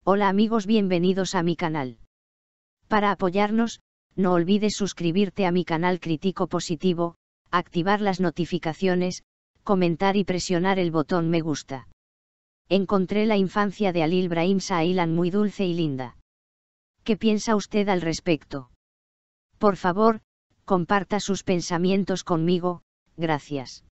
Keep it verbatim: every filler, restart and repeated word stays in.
Hola amigos, bienvenidos a mi canal. Para apoyarnos, no olvides suscribirte a mi canal Crítico Positivo, activar las notificaciones, comentar y presionar el botón me gusta. Encontré la infancia de Alil Brahim Sailan muy dulce y linda. ¿Qué piensa usted al respecto? Por favor, comparta sus pensamientos conmigo, gracias.